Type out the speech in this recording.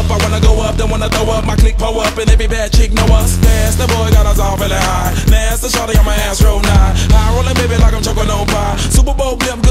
up. I wanna go up, then wanna throw up. My click pull up, and every bad chick know us. Dance, the boy got us all feeling high. Nasty shawty on my ass, roll 9. High rolling baby like I'm choking on pie. Super Bowl blimp.